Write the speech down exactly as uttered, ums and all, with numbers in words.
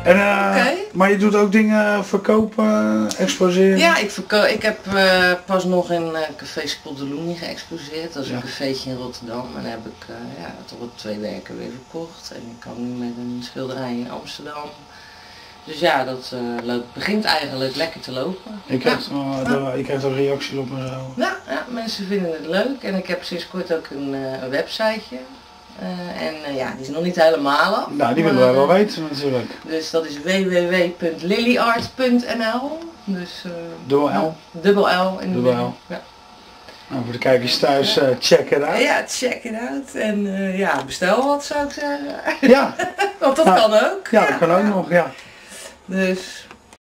En, uh, okay. Maar je doet ook dingen verkopen, exposeren? Ja, ik, verko ik heb uh, pas nog in uh, Café Spotdeloenie geëxposeerd. Dat is ja. een cafeetje in Rotterdam. En daar heb ik uh, ja, toch wel twee werken weer verkocht. En ik kan nu met een schilderij in Amsterdam. Dus ja, dat uh, loopt, begint eigenlijk lekker te lopen. Je krijgt, ja. uh, de, je krijgt er reacties op en zo. Ja, ja, mensen vinden het leuk. En ik heb sinds kort ook een, uh, een websiteje. Uh, en uh, ja, die is nog niet helemaal af. Nou, die willen wij wel weten natuurlijk. Dus dat is w w w punt lilyart punt n l. Dus uh, dubbel L? Dubbel L in de dubbel L. Ja. Nou, voor de kijkers thuis, uh, check it out. Ja, check it out. En uh, ja, bestel wat zou ik zeggen. Ja. Want dat nou, kan ook. Ja, dat ja, kan ook ja. nog, ja. Dus